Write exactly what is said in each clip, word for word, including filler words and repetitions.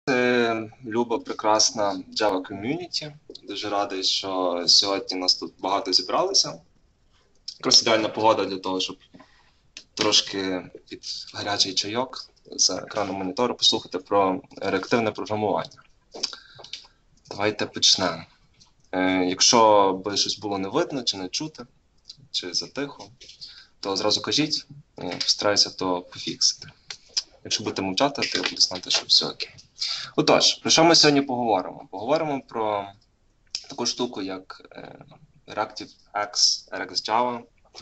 Це люба, прекрасна Java Community. Дуже радий, що сьогодні нас тут багато зібралося. Якраз ідеальна погода для того, щоб трошки під гарячий чайок з екрану монітору послухати про реактивне програмування. Давайте почнемо. Е, якщо би щось було не видно, чи не чути, чи затихо, то зразу кажіть, я постараюся то пофіксити. Якщо будете мовчати, то я буду знати, що все окей. Отож, про що ми сьогодні поговоримо? Поговоримо про таку штуку, як е, ReactiveX, RxJava,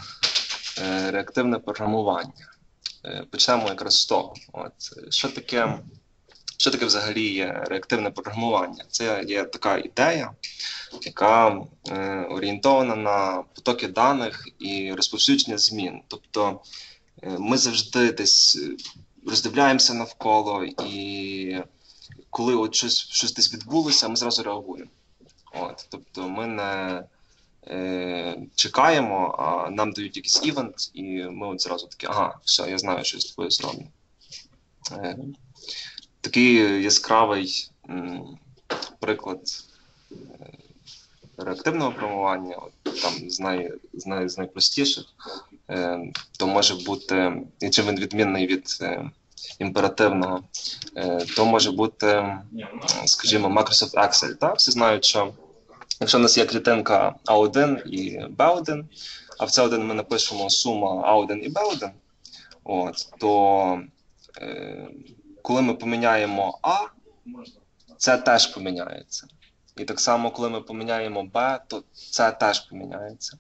е, реактивне програмування. Е, почнемо якраз з того. От, що таке, що таке взагалі є реактивне програмування? Це є така ідея, яка е, орієнтована на потоки даних і розповсюдження змін. Тобто е, ми завжди десь роздивляємося навколо, і коли от щось, щось десь відбулося, ми зразу реагуємо. От, тобто ми не е, чекаємо, а нам дають якийсь івент, і ми от зразу такі, ага, все, я знаю, що я з тобою зроблю. Е, такий яскравий м, приклад е, реактивного програмування, от, там, з, най, з, най, з найпростіших, е, то може бути, і чим він відмінний від е, імперативного, е, то може бути, скажімо, Microsoft Excel. Так? Всі знають, що якщо в нас є клітинка а один і бе один, а в це один ми напишемо сума а один і бе один, от, то е, коли ми поміняємо А, це теж поміняється. І так само, коли ми поміняємо Б, то це теж поміняється.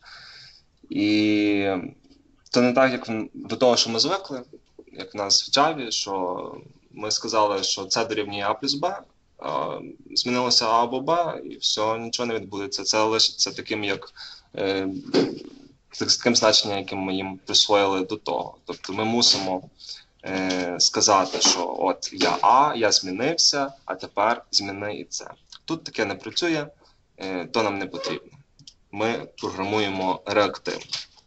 І то не так, як до того, що ми звикли, як в нас в Java, що ми сказали, що це дорівнює А плюс Б, а змінилося А або Б, і все, нічого не відбудеться. Це лишиться таким, як е, таким значенням, яким ми їм присвоїли до того. Тобто ми мусимо е, сказати, що от я А, я змінився, а тепер зміни і це. Тут таке не працює, е, то нам не потрібно. Ми програмуємо реактивно.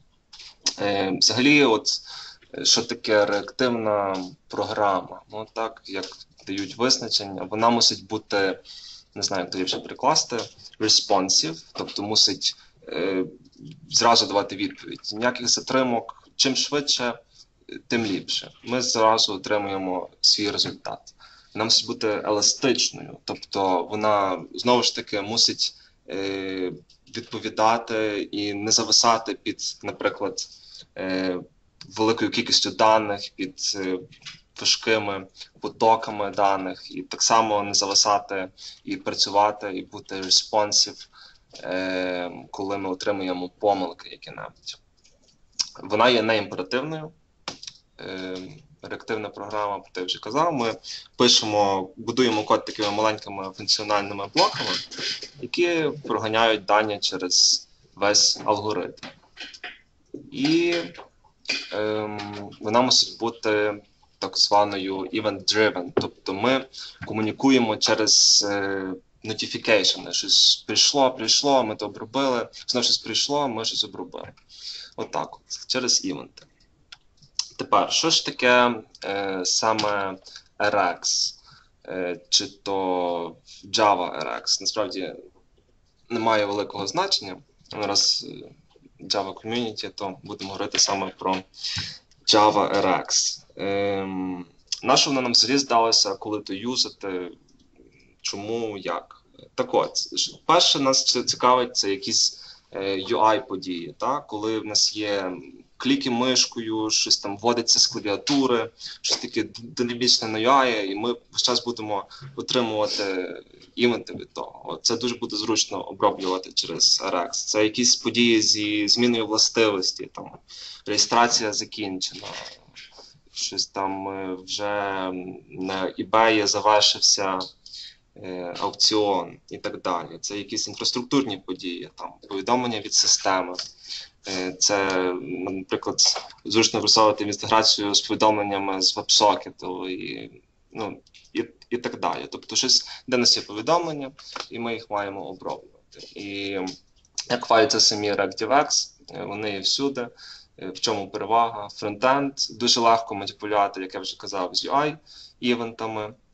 Е, взагалі, от, що таке реактивна програма? Ну, так, як дають визначення, вона мусить бути, не знаю, як то ліпше прикласти, responsive, тобто мусить е, зразу давати відповідь. Ніяких затримок, чим швидше, тим ліпше. Ми зразу отримуємо свій результат. Вона мусить бути еластичною, тобто вона, знову ж таки, мусить е, відповідати і не зависати під, наприклад, е, великою кількістю даних, під е, важкими потоками даних, і так само не зависати і працювати, і бути responsive, е, коли ми отримуємо помилки які-небудь. Вона є неімперативною. Е, реактивна програма, про те вже казав, ми пишемо, будуємо код такими маленькими функціональними блоками, які проганяють дані через весь алгоритм. І ем, вона мусить бути так званою event-driven, тобто ми комунікуємо через е, notification. Щось прийшло, прийшло, ми то обробили, знову щось прийшло, ми щось обробили. Отак от, через івенти. Тепер, що ж таке е, саме Rx, е, чи то Java Rx? Насправді немає великого значення. Раз Java Community, то будемо говорити саме про Java Rx. Е, на що воно нам взагалі здалося, коли то юзати, чому, як? Так от, перше нас цікавить, це якісь е, ю ай-події, так? Коли в нас є кліки мишкою, щось там вводиться з клавіатури, щось таке динамічне на ю ай, і ми весь час будемо отримувати івенти від того. От це дуже буде зручно оброблювати через Rx. Це якісь події зі зміною властивості, там реєстрація закінчена, щось там вже на eBay завершився е, аукціон і так далі. Це якісь інфраструктурні події, там повідомлення від системи. Це, наприклад, зручно використовувати інтеграцію з повідомленнями з веб-сокету і, ну, і, і так далі. Тобто щось, де нас є повідомлення, і ми їх маємо оброблювати. І як хваляться самі ReactiveX, вони є всюди. В чому перевага? Фронтенд дуже легко маніпулювати, як я вже казав, з ю ай-івентами.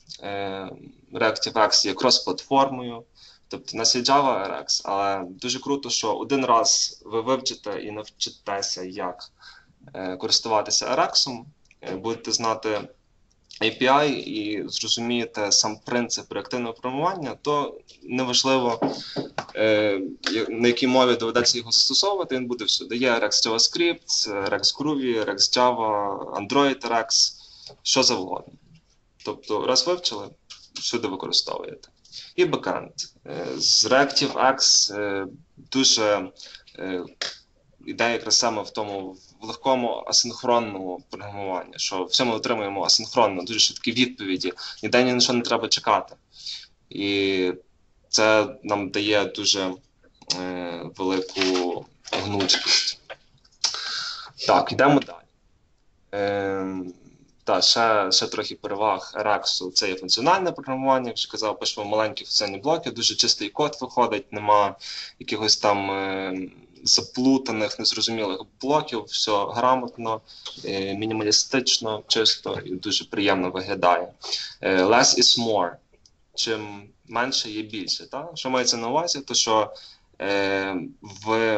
е, ReactiveX є крос-платформою. Тобто у нас є JavaRX, але дуже круто, що один раз ви вивчите і навчитеся, як е, користуватися RX, е, будете знати ей пі ай і зрозумієте сам принцип реактивного програмування, то неважливо, е, на якій мові доведеться його застосовувати, він буде всюди. Є Rex JavaScript, Rex Groovy, Rex Java, Android Rex, що завгодно. Тобто, раз вивчили, всюди використовуєте. І бекенд. З ReactiveX дуже ідея якраз саме в тому в легкому асинхронному програмуванні, що все ми отримуємо асинхронно, дуже швидкі відповіді, ніде ні на що не треба чекати. І це нам дає дуже е, велику гнучкість. Так, йдемо далі. Е, Так, ще, ще трохи переваг RX, це є функціональне програмування, як вже казав, пишемо маленькі функціональні блоки, дуже чистий код виходить, нема якихось там е, заплутаних, незрозумілих блоків, все грамотно, е, мінімалістично, чисто і дуже приємно виглядає. Е, less is more, чим менше є більше. Так? Що мається на увазі, то що е, в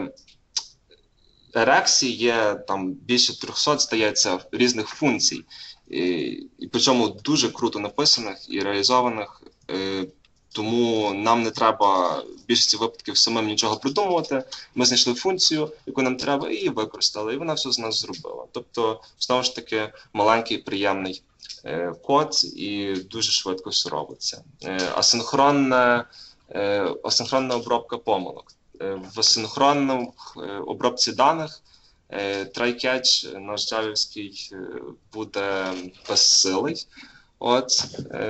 RX є там більше трьохсот, здається, різних функцій. І, і причому дуже круто написаних і реалізованих, е, тому нам не треба в більшості випадків самим нічого придумувати. Ми знайшли функцію, яку нам треба, і її використали, і вона все з нас зробила. Тобто, знову ж таки, маленький, приємний е, код, і дуже швидко все робиться. Е, асинхронна, е, асинхронна обробка помилок. Е, в асинхронній е, обробці даних try-catch наш джавівський буде безсилий. От,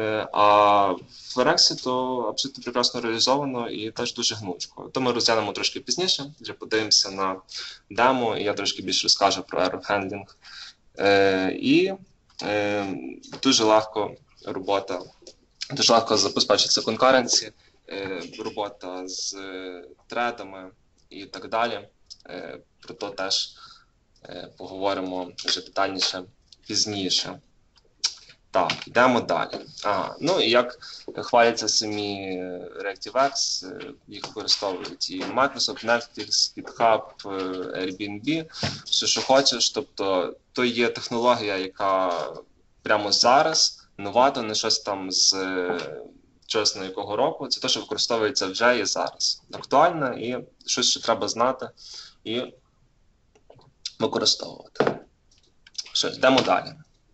а в RX то абсолютно прекрасно реалізовано і теж дуже гнучко. То ми розглянемо трошки пізніше, вже подивимося на демо, і я трошки більше розкажу про error handling. І дуже легко робота, дуже легко забезпечиться конкуренція, робота з тредами і так далі. Про то теж поговоримо вже детальніше пізніше. Так, йдемо далі. Ага, ну і як хваляться самі ReactiveX, їх використовують і Microsoft, Netflix, GitHub, Airbnb, все, що хочеш. Тобто, то є технологія, яка прямо зараз, новато, не щось там з чесно якого року, це те, що використовується вже і зараз. Актуально і щось, що треба знати і використовувати. Що, йдемо далі.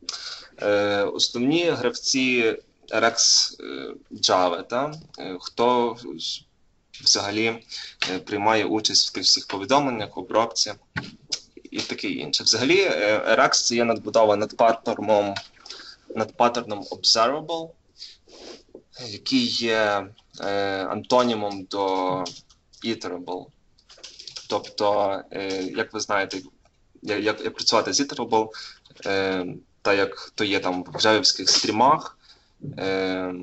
Е, основні гравці RX Java, та? Хто взагалі приймає участь в тих всіх повідомленнях, обробці і таке інше. Взагалі RX це є надбудова над паттерном, над паттерном Observable, який є е, антонімом до Iterable. Тобто, е, як ви знаєте, як, як працювати з Iterable, е, та як то є там в джавівських стрімах, е,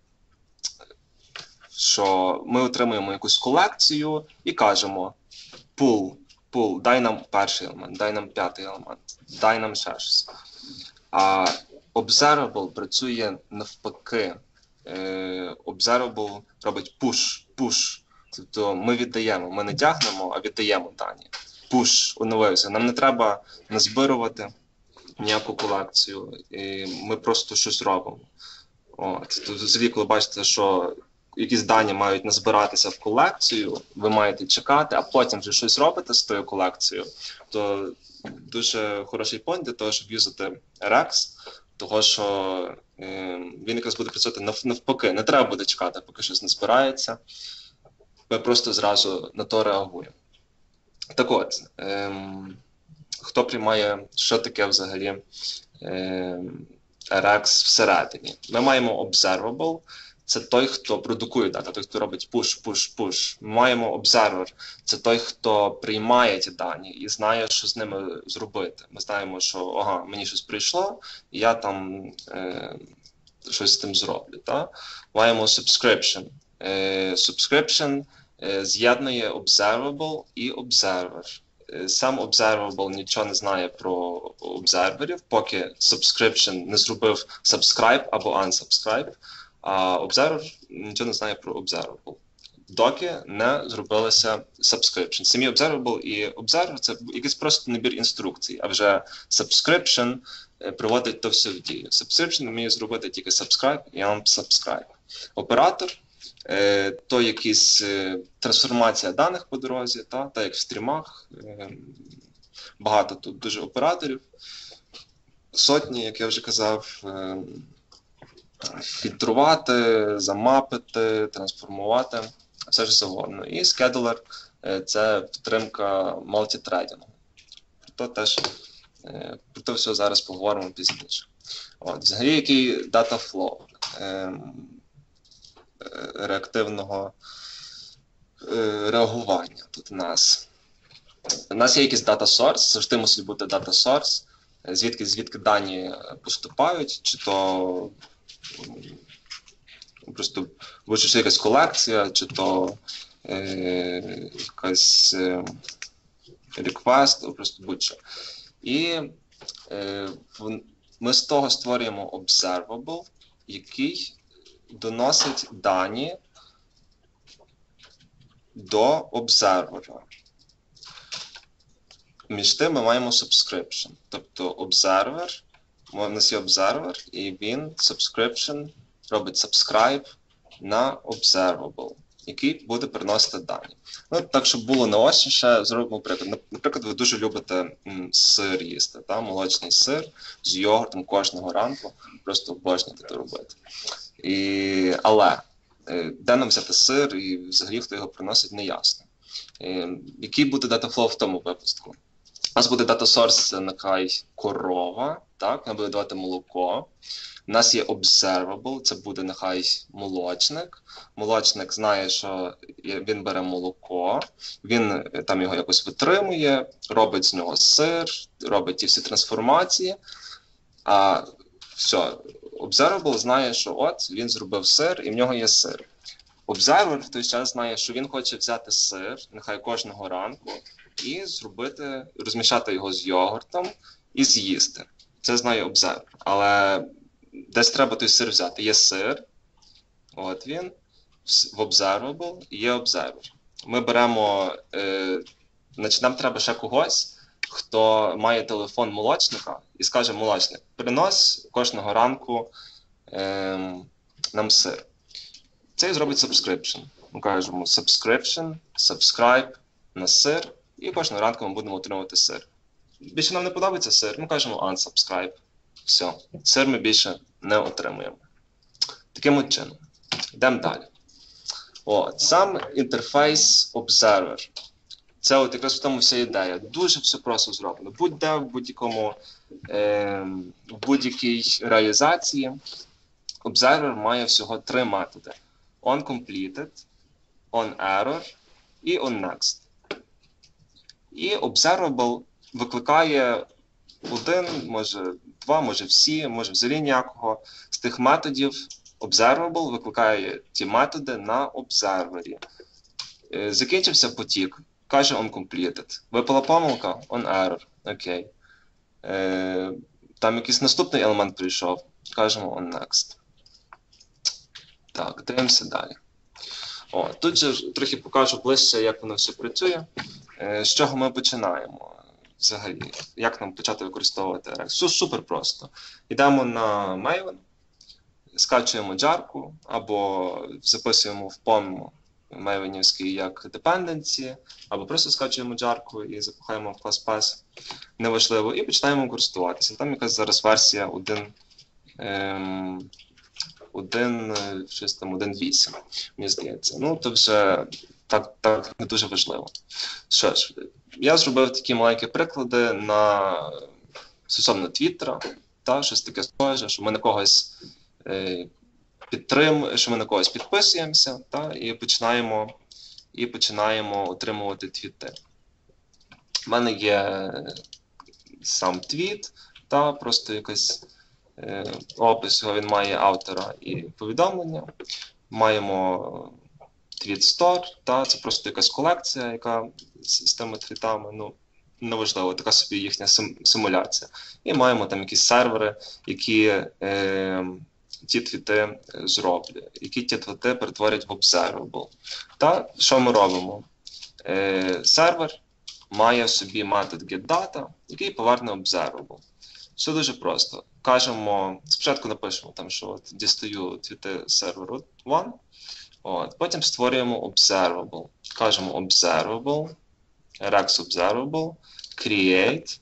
що ми отримуємо якусь колекцію і кажемо pull, pull, дай нам перший елемент, дай нам п'ятий елемент, дай нам ще щось. А Observable працює навпаки. Observable робить push, push. Тобто ми віддаємо, ми не тягнемо, а віддаємо дані. Push, оновився. Нам не треба назбирувати ніяку колекцію, і ми просто щось робимо. От. Тобто, взагалі, коли бачите, що якісь дані мають назбиратися в колекцію, ви маєте чекати, а потім вже щось робите з тою колекцією, то дуже хороший пойнт для того, щоб юзати RX, того, що е, він якраз буде працювати навпаки. Не треба буде чекати, поки щось не збирається. Ми просто зразу на то реагуємо. Так от, е, хто приймає, що таке взагалі е, RX всередині? Ми маємо Observable. Це той, хто продукує дата, той, хто робить push, push, push. Ми маємо Observer. Це той, хто приймає ті дані і знає, що з ними зробити. Ми знаємо, що ага, мені щось прийшло, і я там е, щось з тим зроблю. Та? Маємо Subscription. Е, subscription е, з'єднує Observable і Observer. сам observable нічого не знає про обзерверів, поки subscription не зробив subscribe або unsubscribe, а observer нічого не знає про observable, доки не зробилося subscription. Самі observable і observer – це якийсь просто набір інструкцій, а вже subscription приводить то все в дію. Subscription вміє зробити тільки subscribe і unsubscribe. Оператор – то якась трансформація даних по дорозі, та, та як в стрімах. Багато тут дуже операторів, сотні, як я вже казав, фільтрувати, замапити, трансформувати, все ж завгодно. І schedule – це підтримка мультитрейдингу. Про то теж, про то все зараз поговоримо пізніше. От, взагалі, який data flow реактивного реагування тут у нас. У нас є якийсь data source, завжди мусить бути data source, звідки, звідки дані поступають, чи то просто чи якась колекція, чи то е, якась е, request, просто будь-що. І е, в, ми з того створюємо observable, який доносить дані до обзервера. Між тим ми маємо subscription. Тобто observer, у нас є observer, і він subscription робить subscribe на observable, який буде приносити дані. Ну, так, щоб було наочніше, зробимо приклад. Наприклад, ви дуже любите м, сир їсти, та? Молочний сир з йогуртом кожного ранку, просто обожнюєте це робити. І, але де нам взяти сир і взагалі хто його приносить, не ясно. І, який буде data flow в тому випадку? У нас буде data source, це нехай корова, так, вона буде давати молоко. У нас є observable, це буде нехай молочник. Молочник знає, що він бере молоко, він там його якось витримує, робить з нього сир, робить ті всі трансформації. А все, observable знає, що от він зробив сир і в нього є сир. Observer в той час знає, що він хоче взяти сир, нехай кожного ранку, і зробити, розмішати його з йогуртом і з'їсти. Це знає observer. Але десь треба той сир взяти. Є сир, от він, в observable, і є observer. Ми беремо, е, значить, нам треба ще когось, хто має телефон молочника і скаже: молочник, принось кожного ранку е, нам сир. Це і зробить subscription. Ми кажемо subscription, subscribe на сир, і кожного ранку ми будемо отримувати сир. Більше нам не подобається сир, ми кажемо unsubscribe. Все, сир ми більше не отримуємо. Таким от чином. Йдемо далі. От, сам інтерфейс Observer. Це от якраз в тому вся ідея. Дуже все просто зроблено. Будь-де, в будь-якому, е, в будь-якій реалізації Observer має всього три методи. OnCompleted, OnError і OnNext. І Observable викликає один, може два, може всі, може взагалі ніякого з тих методів. Observable викликає ті методи на обзервері. Е, закінчився потік, каже OnCompleted. Випала помилка, OnError. Окей. Е, там якийсь наступний елемент прийшов, кажемо OnNext. Так, дивимося далі. О, тут же трохи покажу ближче, як воно все працює. Е, з чого ми починаємо взагалі? Як нам почати використовувати React? Все супер просто. Йдемо на Maven, скачуємо джарку, або записуємо в пом мейвенівський як dependency, або просто скачуємо джарку і запихаємо в ClassPath, неважливо, і починаємо користуватися. Там якась зараз версія один, ем, один, щось там, один вісім, мені здається. Ну, то вже так, так не дуже важливо. Що ж, я зробив такі маленькі приклади на стосовно Твіттера, та, щось таке схоже, що ми на когось підтрим, що ми на когось підписуємося, та, і починаємо, і починаємо отримувати твіти. У мене є сам твіт, та, просто якийсь е, опис, його він має автора і повідомлення. Маємо твіт Store, та, це просто якась колекція, яка з, з тими твітами. Ну, неважливо, така собі їхня сим, симуляція. І маємо там якісь сервери, які е, ті твіти зроблять, які ті твіти перетворять в observable. Та що ми робимо? Е, сервер має в собі метод getData, який поверне observable. Все дуже просто. Кажемо, спочатку напишемо, там, що от дістаю твіти з серверу один, от, потім створюємо observable. Кажемо observable, rex observable, create.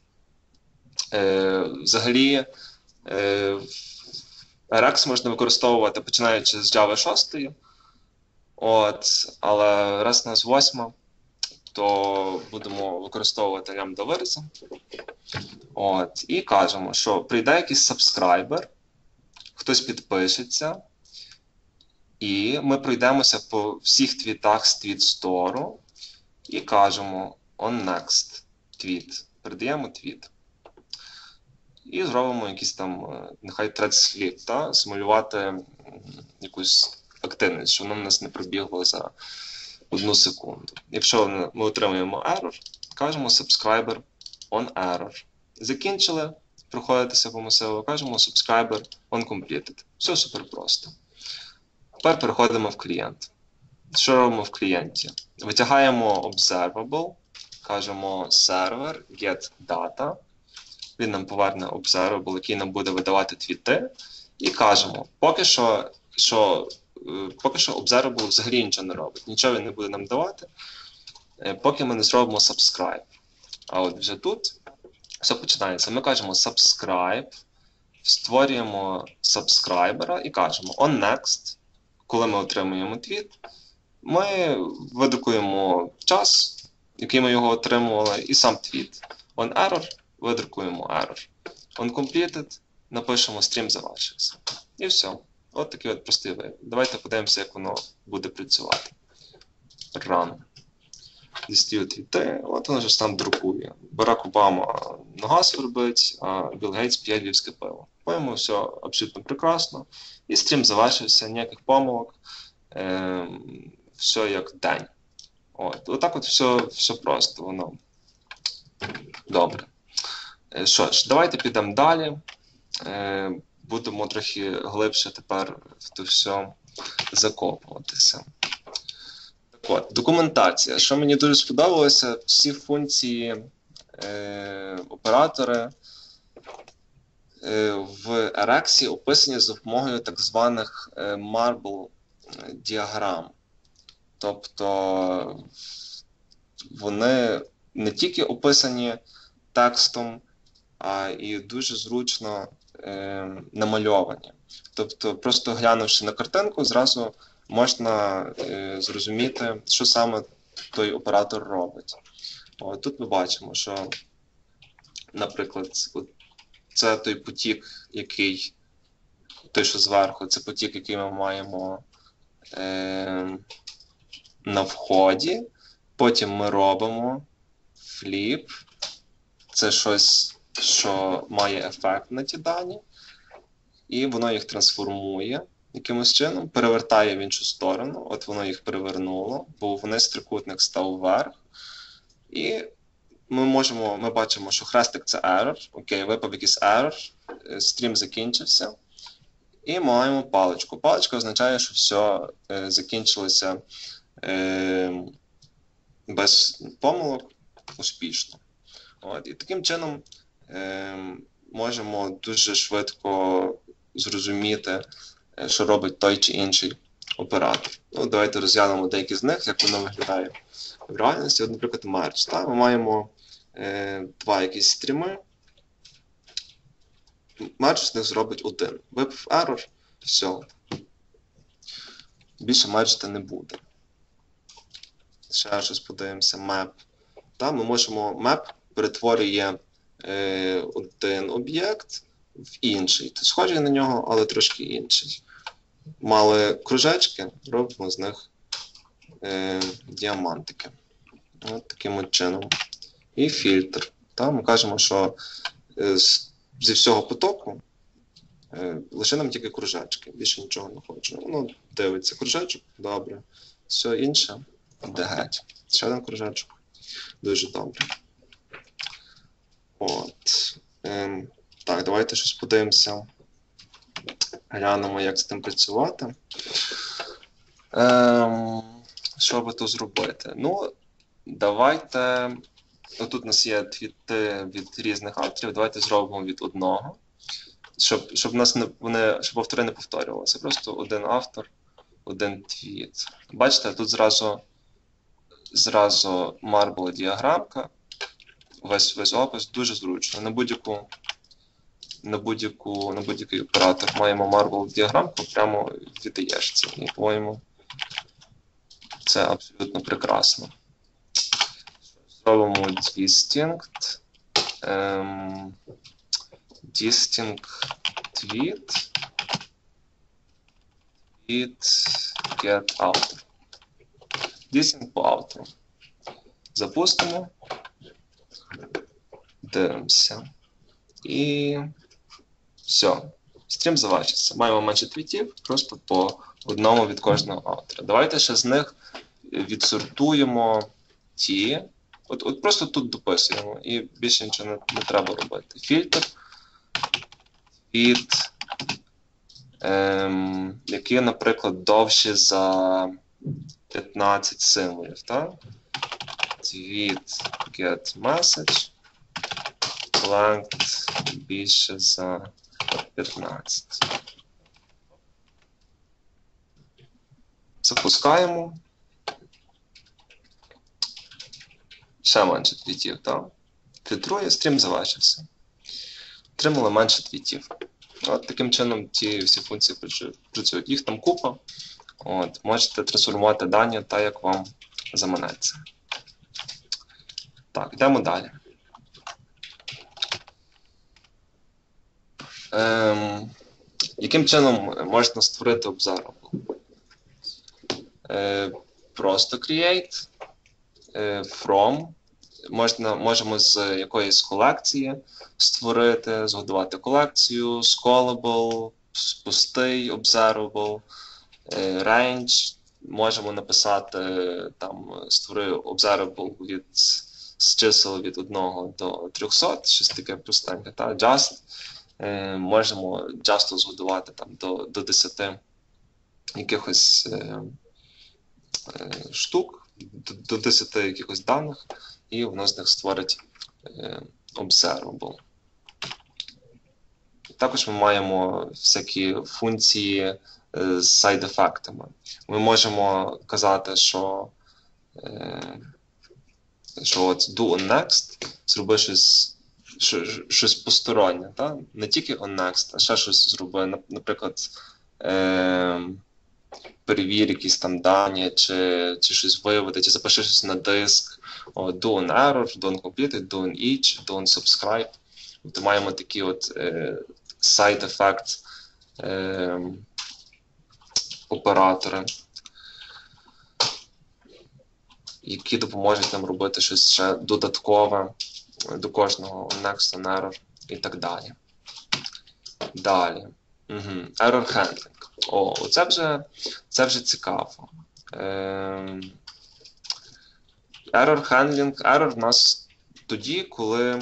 Е, взагалі, е, rex можна використовувати починаючи з Java шість, от, але раз у нас восьма, то будемо використовувати лямбда вирази. От, і кажемо, що прийде якийсь сабскрайбер, хтось підпишеться, і ми пройдемося по всіх твітах з твіт-стору і кажемо on next tweet. Передаємо твіт. І зробимо якийсь там, нехай thread slip, та, симулювати якусь активність, щоб воно в нас не пробігло за одну секунду. Якщо ми отримуємо error, кажемо subscriber on error. Закінчили, проходитися по масиву, кажемо subscriber on completed. Все супер просто. Тепер переходимо в клієнт. Що робимо в клієнті? Витягаємо observable, кажемо server get data. Він нам поверне observable, який нам буде видавати твіти. І кажемо, поки що, що, поки що observable взагалі нічого не робить. Нічого він не буде нам давати, поки ми не зробимо subscribe. А от вже тут все починається. Ми кажемо subscribe, створюємо subscriber і кажемо on next. Коли ми отримуємо твіт, ми видрукуємо час, який ми його отримували, і сам твіт. On error видрукуємо error. On completed напишемо стрім завершився. І все. От такий от простий вид. Давайте подивимося, як воно буде працювати. Run. Дістаю твіти, от воно ж там друкує. Барак Обама на газ робить, а Білл Гейтс п'є львівське пиво. По-моєму, все абсолютно прекрасно. І стрім завершився, ніяких помилок. Е, все як день. От. Отак от все, все просто, воно добре. Е, що ж, давайте підемо далі. Е, будемо трохи глибше тепер в то все закопуватися. Так от, документація. Що мені дуже сподобалося, всі функції е, оператори е, в Rex описані за допомогою так званих е, marble діаграм. Тобто вони не тільки описані текстом, а і дуже зручно е, намальовані. Тобто, просто глянувши на картинку, зразу можна е, зрозуміти, що саме той оператор робить. О, тут ми бачимо, що, наприклад, це той потік, який, той, що зверху, це потік, який ми маємо е, на вході. Потім ми робимо фліп. Це щось, що має ефект на ті дані. І воно їх трансформує якимось чином, перевертає в іншу сторону. От воно їх перевернуло, бо вниз трикутник став вверх. І ми можемо, ми бачимо, що хрестик – це error. Окей, випав якийсь error, стрім закінчився. І маємо паличку. Паличка означає, що все е, закінчилося е, без помилок, успішно. От. І таким чином е, можемо дуже швидко зрозуміти, що робить той чи інший оператор. Ну, давайте розглянемо деякі з них, як воно виглядає в реальності. От, наприклад, merge. Так? Ми маємо е, два якісь стріми. Merge з них зробить один. Випав error, все. Більше мерджити не буде. Ще щось подивимося. Map. Так? Ми можемо, map перетворює е, один об'єкт в інший. Це схожий на нього, але трошки інший. Мали кружечки, робимо з них е, діамантики. От таким от чином. І фільтр. Та, ми кажемо, що е, з, зі всього потоку е, лише нам тільки кружечки. Більше нічого не хочемо. Воно дивиться кружечок, добре. Все інше, де геть. Ще один кружечок. Дуже добре. От. Ем, так, давайте щось подивимося. Глянемо, як з тим працювати. Ем, що би тут зробити? Ну, давайте. Тут у нас є твіти від різних авторів. Давайте зробимо від одного. Щоб, щоб, нас не, вони, щоб автори не повторювалися. Просто один автор, один твіт. Бачите, тут зразу, зразу марбл діаграмка. Весь, весь опис дуже зручно. На будь-яку на будь-яку на будь-який оператор маємо марбл діаграмку, прямо віддаєш це. І, по-моєму, це абсолютно прекрасно. Зробимо distinct. Ем, distinct tweet. Tweet get author. Distinct по автору. Запустимо. Дивимося. І все. Стрім завершиться. Маємо менше твітів, просто по одному від кожного автора. Давайте ще з них відсортуємо ті. От, от просто тут дописуємо і більше нічого не, не треба робити. Фільтр від, ем, який, наприклад, довші за п'ятнадцять символів. Так? Від get message length більше за п'ятнадцять. Запускаємо. Ще менше твітів, так? Фільтрує, стрім завершився. Отримали менше твітів. От таким чином ті всі функції працюють. Їх там купа. От, можете трансформувати дані так, як вам заманеться. Так, йдемо далі. Ем, яким чином можна створити observable? Е, просто create, е, from. Можна, можемо з якоїсь колекції створити, згодувати колекцію, scalable, пустий, observable, е, range. Можемо написати, там, створи observable від, з чисел від одного до трьохсот, щось таке простеньке, та? Just. Е, можемо just згодувати там, до, до десяти якихось е, е, штук, до, до десяти якихось даних, і воно з них створить е, observable. Також ми маємо всякі функції е, з сайд-ефектами. Ми можемо казати, що, е, що от do on next, зроби щось, щось постороннє, та? Не тільки on next, а ще щось зроби. Наприклад, е, перевір якісь там дані, чи, чи щось виявити, чи запиши щось на диск. О, do on error, do on completed, do on each, do on subscribe. Тобто маємо такі от е, side-effect е, оператори, які допоможуть нам робити щось ще додаткове до кожного next on error і так далі. Далі. Угу. Error handling. О, це вже, це вже цікаво. Е, Error handling. Error в нас тоді, коли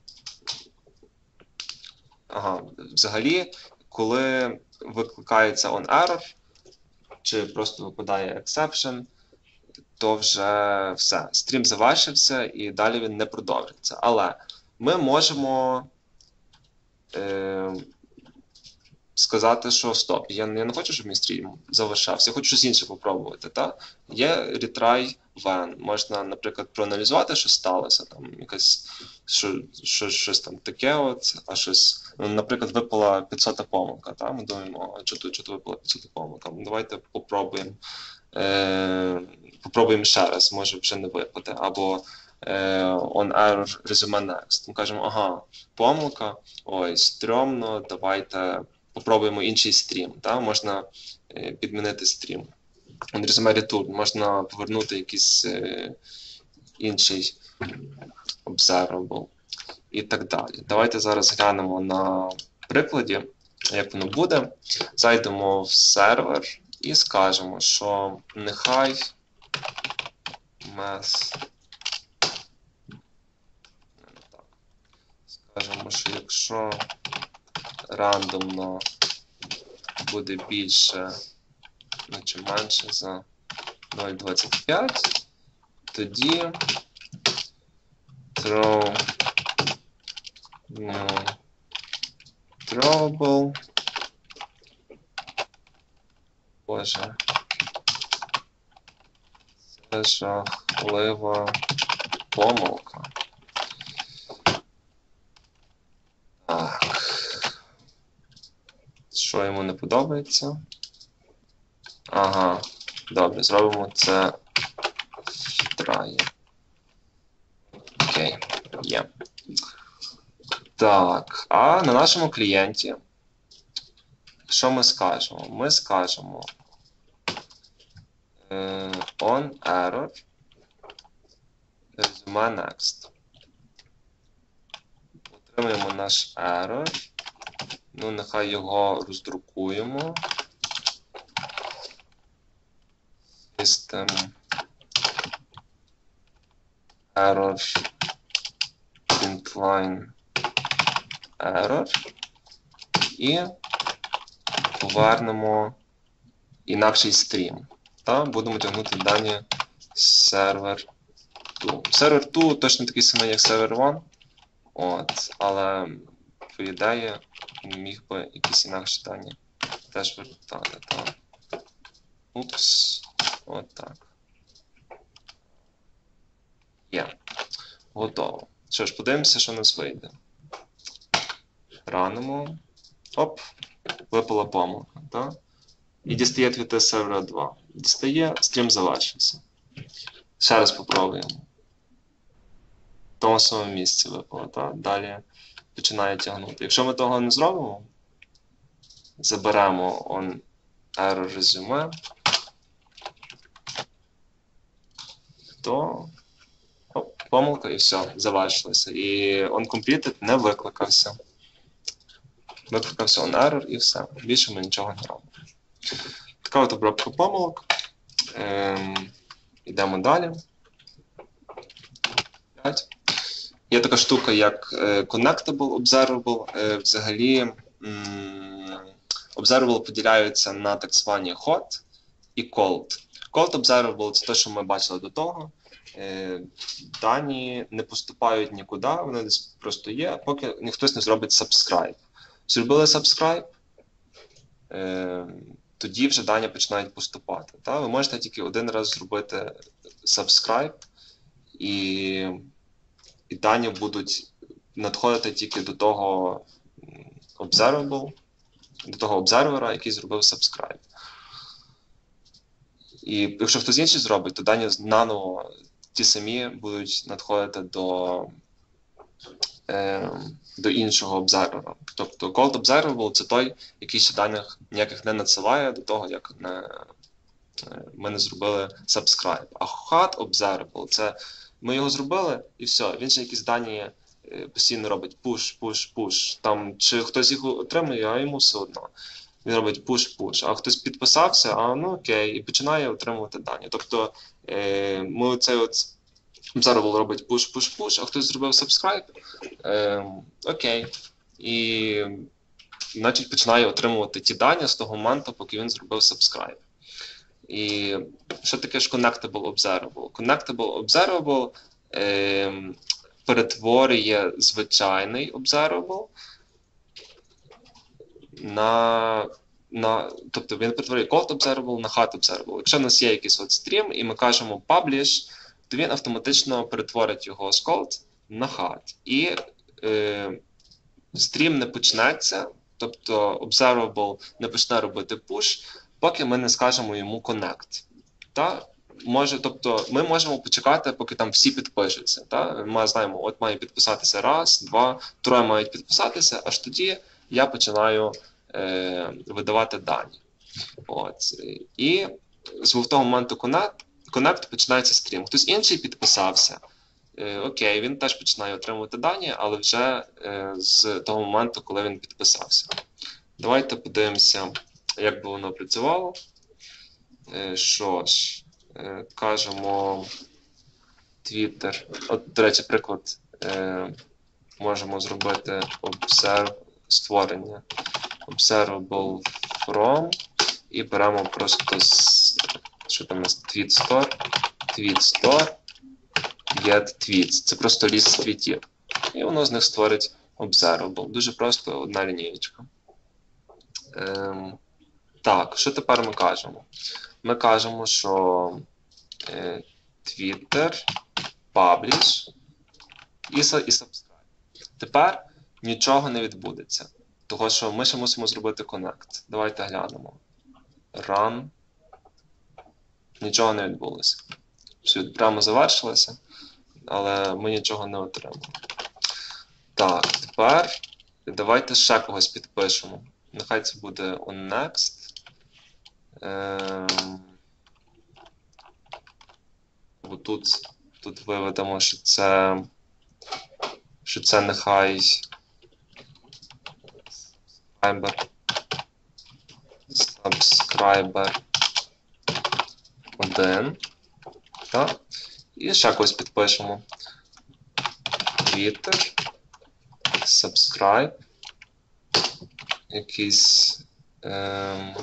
ага, взагалі, коли викликається on error, чи просто випадає exception, то вже все. Стрім завершився і далі він не продовжиться. Але ми можемо е, сказати, що стоп, я, я не хочу, щоб мій стрім завершався, я хочу щось інше попробувати. Та? Є retry when. Можна, наприклад, проаналізувати, що сталося, там, якась, що, що, щось там таке, от, а щось, ну, наприклад, випала п'ятсота помилка. Та? Ми думаємо, а чого тут випала п'ятсота помилка? Ну, давайте попробуємо. Е, попробуємо ще раз, може вже не випаде. Або е, on error resume next. Ми кажемо, ага, помилка, ой, стрьомно, давайте попробуємо інший стрім. Та? Можна е, підмінити стрім. On resume return, можна повернути якийсь е, інший observable і так далі. Давайте зараз глянемо на прикладі, як воно буде. Зайдемо в сервер і скажемо, що нехай math Кажемо, що якщо рандомно буде більше, ну, чи менше за нуль цілих двадцять п'ять, тоді throw new throwable. Боже. Це жахлива помилка. Так. Що йому не подобається? Ага. Добре, зробимо це втрає. Окей, є. Так, а на нашому клієнті що ми скажемо? Ми скажемо е, on error resume next. Отримаємо наш error. Ну, нехай його роздрукуємо. System error printline error. І повернемо інакший стрім. Та будемо тягнути дані сервер два. Сервер два точно такий самий, як сервер один. От, але, по ідеї, міг би якісь інакші дані теж вертати. Так. Упс. От так. Є. Готово. Що ж, подивимося, що у нас вийде. Ранимо. Оп. Випала помилка. Так? І дістає твіти сервера два. Дістає, стрім завершився. Ще раз попробуємо. В тому самому місці випало. Так? Далі починає тягнути. Якщо ми того не зробимо, заберемо on error resume, то оп, помилка і все, завершилося. І onCompleted не викликався. Викликався on error і все. Більше ми нічого не робимо. Така от обробка помилок. Ем, Йдемо далі. п'ять. Є така штука, як Connectable Observable. Е, взагалі, м, Observable поділяються на так звані hot і cold. Cold Observable – це те, що ми бачили до того. Е, дані не поступають нікуди, вони десь просто є, поки ніхтось не зробить subscribe. Зробили subscribe, е, тоді вже дані починають поступати. Та? Ви можете тільки один раз зробити subscribe, і, і дані будуть надходити тільки до того observable, до того обзервера, який зробив subscribe. І якщо хтось інший зробить, то дані наново ті самі будуть надходити до, е, до іншого обзервера. Тобто cold observable – це той, який ще даних ніяких не надсилає до того, як не, ми не зробили subscribe. А hot observable – це ми його зробили і все, він ще якісь дані постійно робить push, push, push. Там, чи хтось їх отримує, а йому все одно. Він робить push-push, а хтось підписався, а ну окей, і починає отримувати дані. Тобто е, ми цей от observable робить push-push-push, а хтось зробив subscribe, е, окей, і значить починає отримувати ті дані з того моменту, поки він зробив subscribe. І що таке ж Connectable Observable? Connectable Observable е, перетворює звичайний Observable на, на, тобто він перетворює cold observable на hot observable. Якщо у нас є якийсь от стрім, і ми кажемо publish, то він автоматично перетворить його з cold на hot. І е, стрім не почнеться, тобто observable не почне робити push, поки ми не скажемо йому connect. Та? Може, тобто ми можемо почекати, поки там всі підпишуться. Та? Ми знаємо, от має підписатися раз, два, троє мають підписатися, аж тоді я починаю е, видавати дані. От. І з того моменту connect, connect починається стрім. Хтось інший підписався, е, окей, він теж починає отримувати дані, але вже е, з того моменту, коли він підписався. Давайте подивимося, як би воно працювало. Е, що ж, е, кажемо Twitter. От, до речі, приклад. Е, можемо зробити observe, створення observable from і беремо просто з, що там у нас, tweet store, tweet store, get tweets. Це просто ліст твітів. І воно з них створить observable. Дуже просто одна лінієчка. Ем, так, що тепер ми кажемо? Ми кажемо, що е, Twitter, publish і, і subscribe. Тепер нічого не відбудеться. Того, що ми ще мусимо зробити connect. Давайте глянемо. Run. Нічого не відбулося. Все, прямо завершилося, але ми нічого не отримали. Так, тепер давайте ще когось підпишемо. Нехай це буде on next. Ем... Бо тут, тут виведемо, що це, що це нехай subscriber, subscriber один. Так? І ще когось підпишемо. Twitter, subscribe, якийсь ем,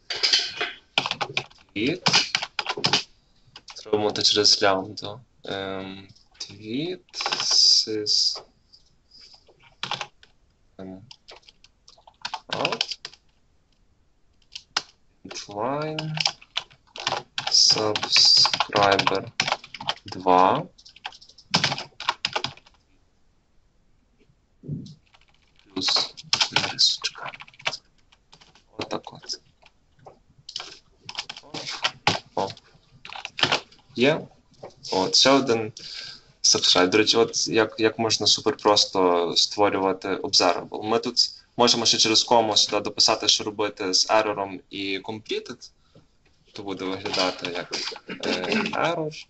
tweet. Треба мати через лямбду. Ем, tweet, sys, ем, out, line, subscriber два, плюс нарисочка. Отак от. О. Є. От, ще один subscribe. До речі, от як, як можна супер просто створювати observable. Ми тут можемо ще через кому сюди дописати, що робити з error і completed. То буде виглядати як е, error.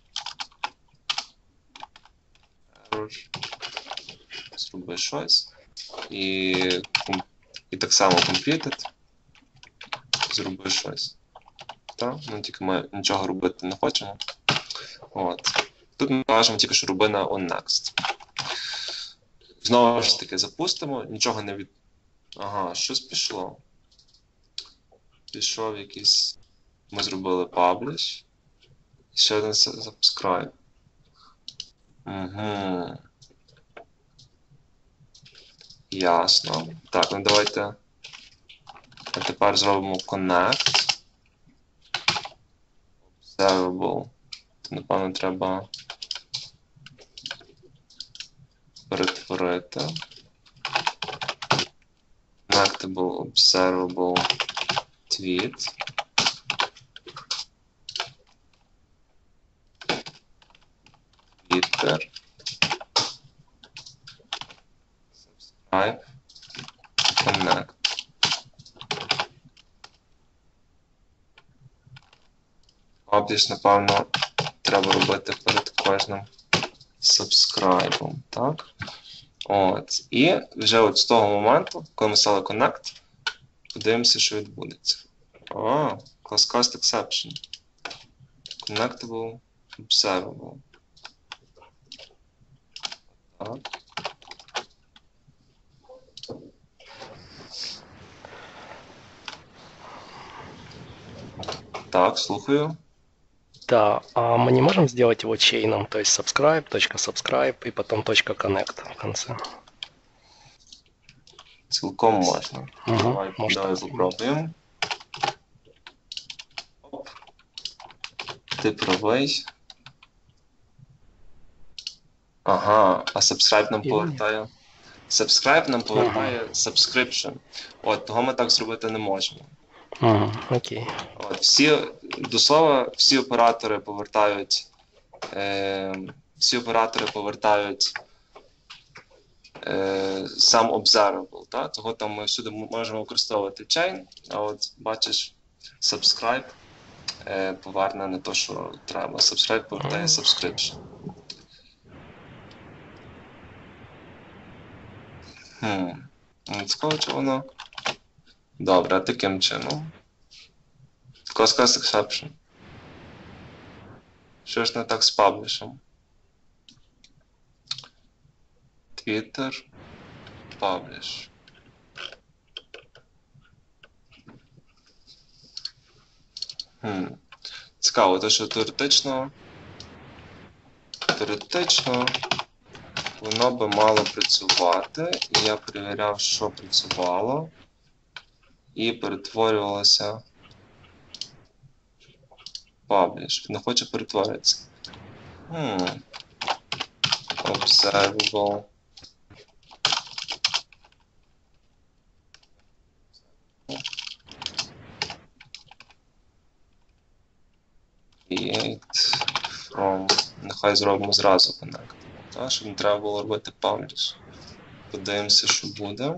Error. Зроби щось. І, і так само completed. Зроби щось. Так? Ну, тільки ми нічого робити не хочемо. От. Тут ми кажемо тільки, що роби на onNext. Знову ж таки запустимо, нічого не від... Ага, щось пішло. Пішов якийсь... Ми зробили publish. І ще один subscribe. Угу. Ясно. Так, ну давайте... А тепер зробимо connect. Observable. Напевно, треба перетворити. Connectable, observable, tweet. Twitter. Subscribe. Connect. Publish, напевно, треба робити перед кожним subscribe, так? От. І вже от з того моменту, коли ми стали connect, подивимося, що відбудеться. О, class cast exception. Connectable, observable. Так. Так, слухаю. Да, а мы не можем сделать его чейном, то есть subscribe, точка subscribe и потом точка connect в конце. Цілком можна. Угу, Давай, можна. давай попробуємо. Оп. Ти правий. Ага, а subscribe нам І повертає. Subscribe нам повертає subscription. От, того ми так зробити не можемо. Угу, окей. От, всі, до слова, всі оператори повертають, е, всі оператори повертають е, сам observable, та? Того там ми всюди можемо використовувати chain, а от бачиш, subscribe е, поверне не то, що треба. Subscribe повертає subscription. Хм, ну, цікаво, чи воно. Добре, а таким чином. Class cast exception. Що ж не так з паблішем? Twitter. publish. Хм. Цікаво, те, що теоретично, теоретично воно би мало працювати, і я перевіряв, що працювало, і перетворювалося publish. Не хоче перетворитися. Хм. Observable. Create from. Нехай зробимо зразу connect. Так, щоб не треба було робити publish. Подивимося, що буде.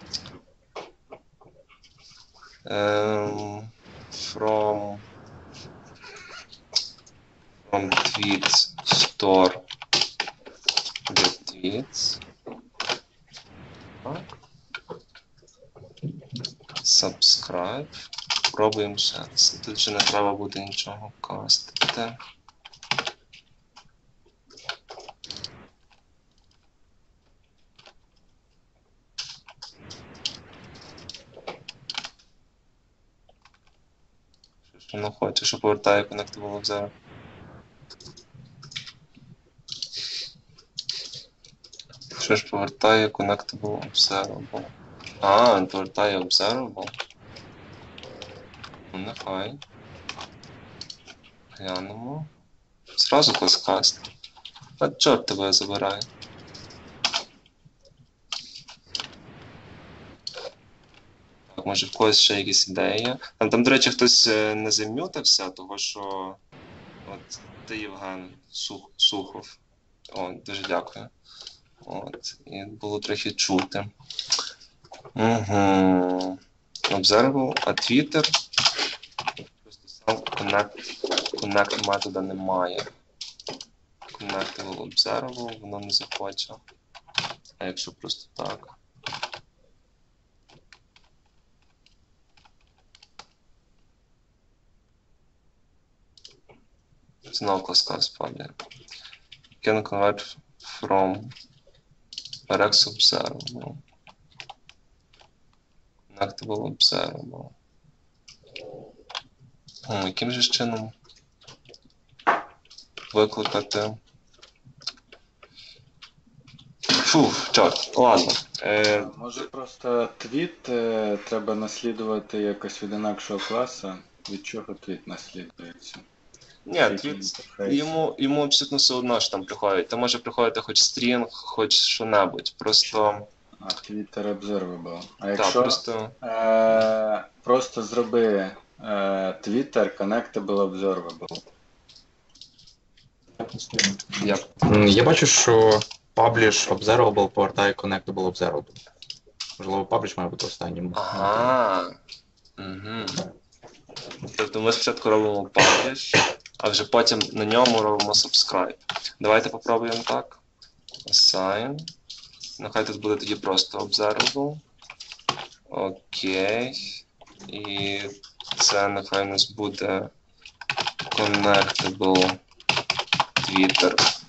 Um, from from tweets store get tweets. Так. Subscribe. Пробуємо ще раз. Тут вже не треба буде нічого кастити. Що воно хоче, що повертає Connectable Observer. Що ж повертає Connectable Observable? А, він повертає Observable. Ну, нехай. Глянемо. Зразу класкаст. А чорт тебе забирає. Так, може в когось ще якісь ідеї є. Там, там, до речі, хтось не зам'ютився, того що... От, ти, Євген, Сух, Сухов. О, дуже дякую. От, і було трохи чути. Угу. Observable, а Twitter? Просто сам connect, connect метода немає. Connectable Observable, воно не захоче. А якщо просто так? Знову класка спадає. Can convert from Rex Observable. Connectable Observable. О, яким же чином викликати? Фу, чорт, ладно. Е... Може просто твіт е, треба наслідувати якось від інакшого класу, від чого твіт наслідується? Ні, твіт, йому, йому абсолютно все одно, що там приходить. Там може приходити хоч стрінг, хоч що-небудь. Просто... А, Twitter Observable. А Так, якщо просто... е, просто зроби е, Twitter Connectable Observable. Як? М, Я бачу, що Publish Observable повертає Connectable Observable. Можливо, Publish має бути останнім. Ага. Угу. Тобто ми спочатку робимо publish, а вже потім на ньому робимо subscribe. Давайте попробуємо так. Assign. Нехай тут буде тоді просто observable. Окей. І це нехай у нас буде connectable Twitter.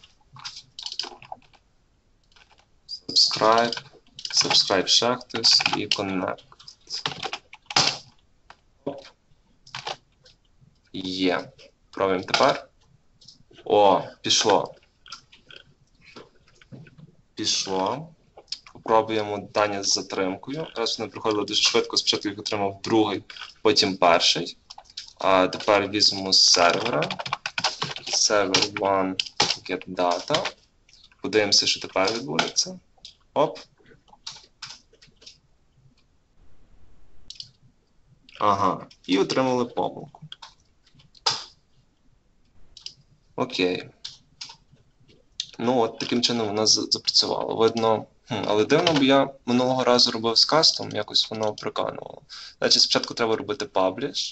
Subscribe. Subscribe ще хтось і connect. Оп. Є. Пробуємо тепер. О, пішло. Пішло. Попробуємо дані з затримкою. Раз вони приходили дуже швидко, спочатку їх отримав другий, потім перший. А тепер візьмемо з сервера. Server one get data. Подивимося, що тепер відбудеться. Оп. Ага. І отримали помилку. Окей. Ну от, таким чином у нас запрацювало. Видно, хм, але дивно, бо я минулого разу робив з кастом, якось воно приканувало. Значить, спочатку треба робити publish,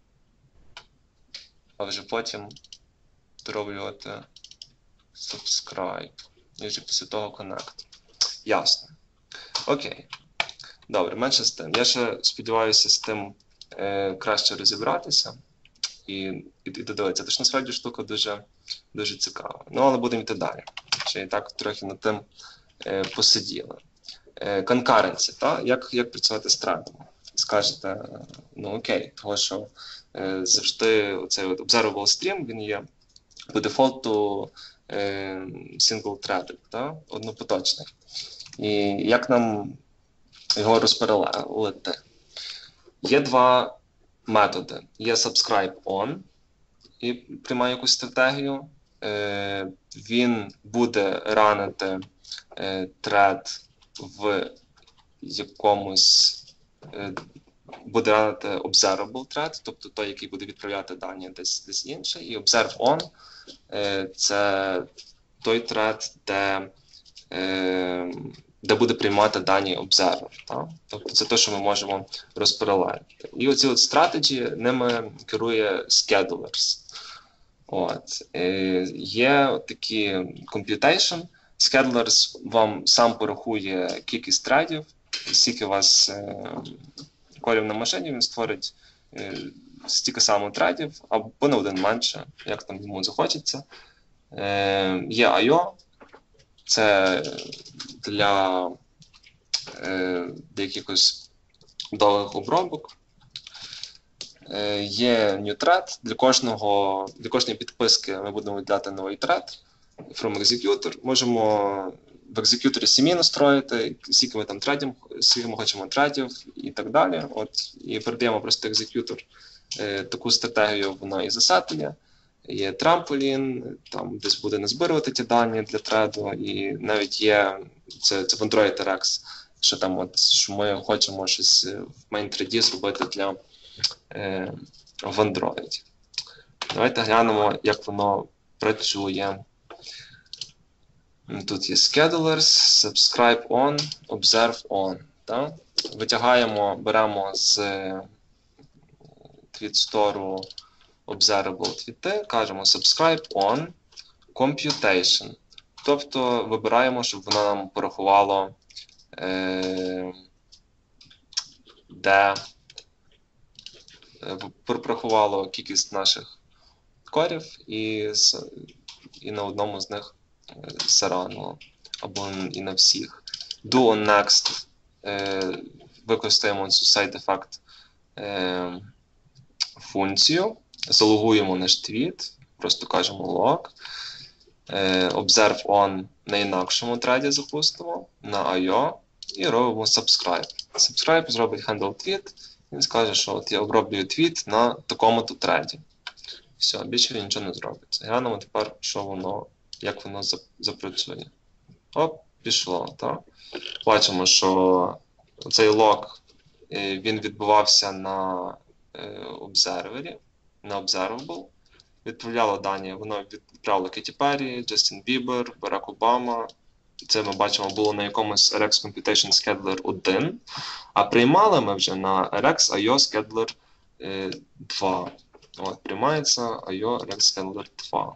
а вже потім дороблювати subscribe. І вже після того connect. Ясно. Окей. Добре, менше з тим. Я ще сподіваюся з тим е, краще розібратися і, і, і додивитися. Тож насправді штука дуже, дуже цікава. Ну, але будемо йти далі. Ще і так трохи над тим е, посиділи. конкуренції, та? Як, як працювати з тредами. Скажете, ну окей, тому що е, завжди цей observable stream, він є по дефолту е, single-threaded, та? Однопоточний. І як нам його розпаралелити? Є два методи. Є subscribe on, і приймає якусь стратегію. Е, він буде ранити е, thread в якомусь, е, буде ранити observable thread, тобто той, який буде відправляти дані десь, десь інше. І observe on е, це той thread, де е, де буде приймати дані observer. Так? Тобто це те, що ми можемо розпаралелити. І оці от strategy, ними керує schedulers. От. Е, є такі computation. Schedulers вам сам порахує кількість тредів, скільки у вас е, корів на машині, він створить е, стільки само тредів, або на один менше, як там йому захочеться. Е, є ай о, це для, е, для якихось довгих обробок. Е, є new thread. Для кожного, для кожної підписки ми будемо виділяти новий thread from executor. Можемо в екзекюторі сім'ї настроїти, скільки ми там тредів, скільки ми хочемо тредів і так далі. От, і передаємо просто екзекютор е, таку стратегію, вона і засетує. Є трамполін, там десь буде назбирувати ті дані для треду, і навіть є, це, це в Android ар ікс, що там от, що ми хочемо щось в main-thread зробити для, е, в Android. Давайте глянемо, як воно працює. Тут є schedulers, subscribe on, observe on. Так? Витягаємо, беремо з tweet-store observable твіти, кажемо subscribe on, computation. Тобто вибираємо, щоб воно нам порахувало, е, де порахувало кількість наших корів і, і на одному з них зарануло, або і на всіх. Do on next, е, використаємо цю side-effect е, функцію, залогуємо наш твіт, просто кажемо log, е, observe on на інакшому треді запустимо, на ай о, і робимо subscribe. Subscribe зробить handle твіт, він скаже, що от я оброблюю твіт на такому-то треді. Все, більше він нічого не зробить. Глянемо тепер, що воно, як воно запрацює. Оп, пішло, так? Бачимо, що цей лог, він відбувався на обсервері, на observable, відправляло дані, воно відправило Кеті Перрі, Джастін Бібер, Барак Обама. Це ми бачимо було на якомусь ар ікс Computation Scheduler один, а приймали ми вже на ар ікс ай о Scheduler два. От, приймається ай о ар ікс Scheduler два.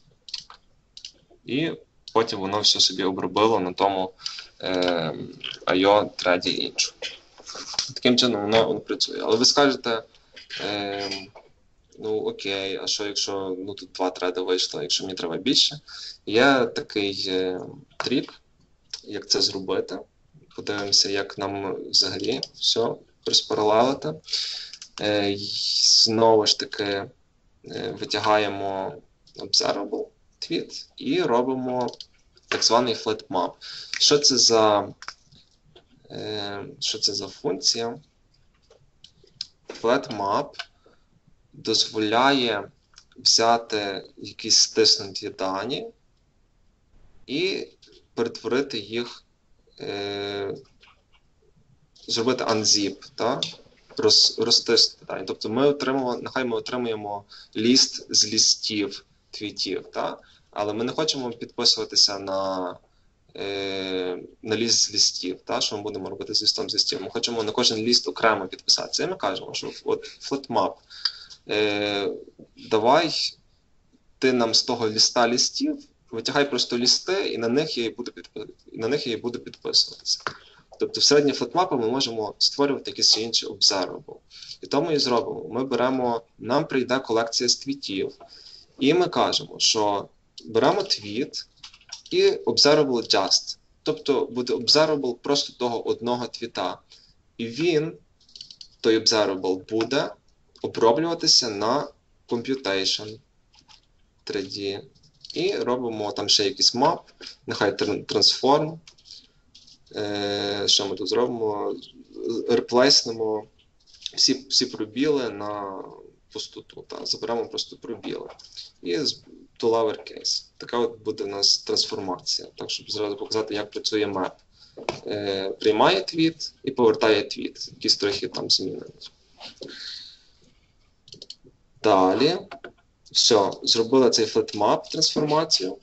І потім воно все собі обробило на тому е, ай о треді іншому. Таким чином воно, воно працює. Але ви скажете, е, ну окей, а що якщо ну, тут два треди вийшло, якщо мені треба більше? Є такий е, трік, як це зробити. Подивимося, як нам взагалі все розпаралелити. Е, знову ж таки е, витягаємо observable твіт і робимо так званий flatmap. Що це за, е, що це за функція? Flatmap дозволяє взяти якісь стиснуті дані і перетворити їх, е, зробити unzip, так? Роз, розтиснути дані. Тобто ми отримуємо, нехай ми отримуємо ліст з лістів твітів, так? Але ми не хочемо підписуватися на, е, на ліст з лістів, так? Що ми будемо робити з лістом з лістів. Ми хочемо на кожен ліст окремо підписатися. І ми кажемо, що от flatmap, е, давай ти нам з того ліста лістів витягай просто лісти, і на них я і буду, підп... і на них я і буду підписуватися. Тобто в середні флатмапи ми можемо створювати якісь інші observable. І то ми і зробимо. Ми беремо, нам прийде колекція з твітів, і ми кажемо, що беремо твіт і observable just. тобто буде observable просто того одного твіта. І він, той observable, буде оброблюватися на computation три ді. І робимо там ще якийсь map, нехай transform. Е, що ми тут зробимо? Реплейснемо всі, всі пробіли на пустоту. Та? Заберемо просто пробіли. І to lowercase. Така от буде у нас трансформація. Так, щоб зразу показати, як працює map. Е, приймає твіт і повертає твіт. Якісь трохи там зміни. Далі. Все, зробили цей flatmap трансформацію.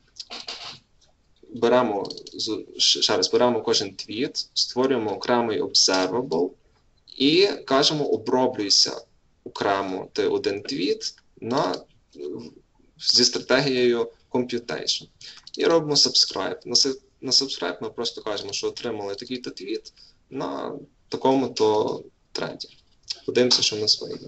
Беремо, ще раз, беремо кожен твіт, створюємо окремий observable і кажемо, оброблюйся окремо ти один твіт на, зі стратегією computation. І робимо subscribe. На, на subscribe ми просто кажемо, що отримали такий-то твіт на такому-то треді. Подивимося, що в нас вийде.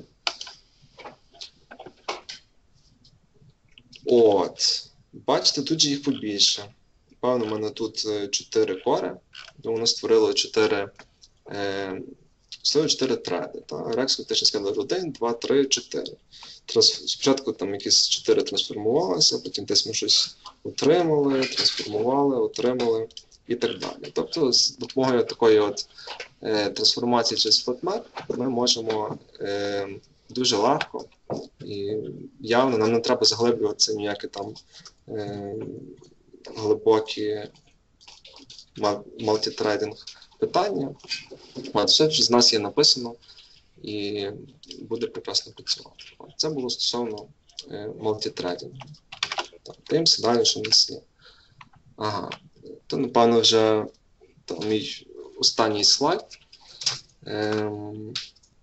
От. Бачите, тут же їх побільше. Певно, у мене тут чотири кори, тому воно створило чотири е, чотири треди. Rex Computational Scheduler один, два, три, чотири. Трансф... Спочатку там якісь чотири трансформувалися, потім десь ми щось отримали, трансформували, отримали і так далі. Тобто з допомогою такої от е, трансформації через FlatMap ми можемо е, дуже легко і явно нам не треба заглиблюватися ніякі там е, глибокі мультитрейдинг питання. От, все з нас є написано і буде прекрасно працювати. От, це було стосовно е, мультитрейдингу. Так, дивимося далі, що в нас є. Ага, то, напевно, вже там, мій останній слайд. Ем,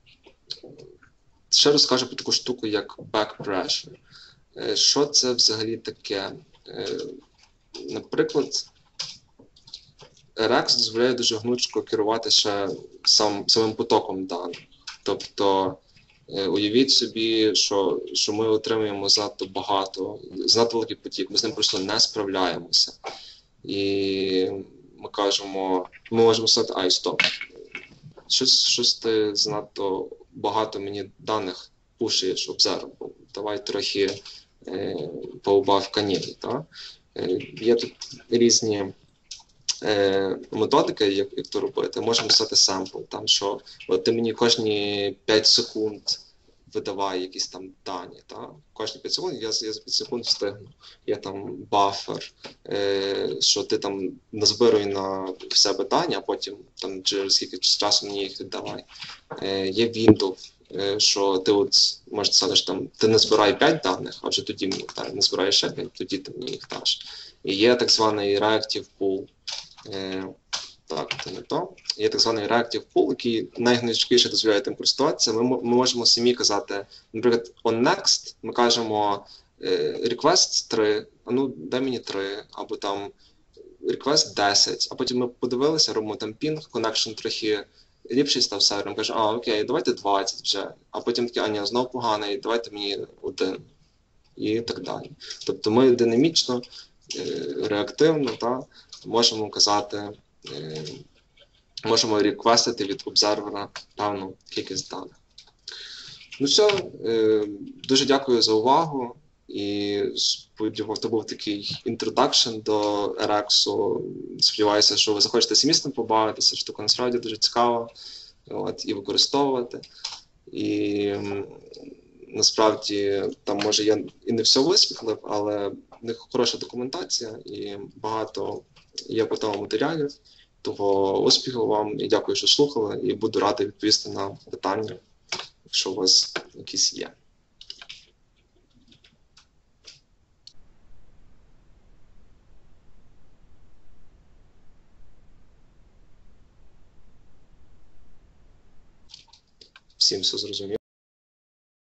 ще розкажу про таку штуку, як back pressure. Е, що це взагалі таке? Е, Наприклад, Rex дозволяє дуже гнучко керувати ще сам, самим потоком даних. Тобто, е, уявіть собі, що, що ми отримуємо занадто багато, занадто великий потік, ми з ним просто не справляємося. І ми кажемо, ми можемо сказати, ай, стоп, щось, щось ти занадто багато мені даних пушуєш, observable, давай трохи е, поубав канєлі, так? Є тут різні е, методики, як, як то робити. Можемо писати семпл, там, що от ти мені кожні п'ять секунд видавай якісь там дані. Та? Кожні п'ять секунд я, я за п'ять секунд встигну. Є там бафер, е, що ти там назбируй на в себе дані, а потім там, через скільки часу мені їх віддавай. Е, є window, що ти от можеш сказати, що там ти не збирай п'ять даних, а вже тоді мені їх даш. Не збираєш ще п'ять, тоді ти мені їх даш. І є так званий reactive pool. Е, так, це не то. Є так званий reactive pool, який найгнучкіше дозволяє тим користуватися. Ми, ми можемо самі казати, наприклад, on next ми кажемо е, request три, а ну дай мені три, або там request десять, а потім ми подивилися, робимо там ping, connection трохи ліпший став сервером, каже, а окей, давайте двадцять вже, а потім таке, а ні, знову поганий, давайте мені один, і так далі. Тобто ми динамічно, е, реактивно, та, можемо казати, е, можемо реквестити від обсервера певну кількість даних. Ну все, е, дуже дякую за увагу. І сподіваюся, це був такий інтродакшн до Rex. Сподіваюся, що ви захочете самі з ним побавитися, що таке насправді дуже цікаво от, і використовувати. І насправді там може я і не все висвітлив, але в них хороша документація і багато є по тому матеріалів. Того успіху вам і дякую, що слухали, і буду радий відповісти на питання, якщо у вас якісь є. Всім все зрозуміло.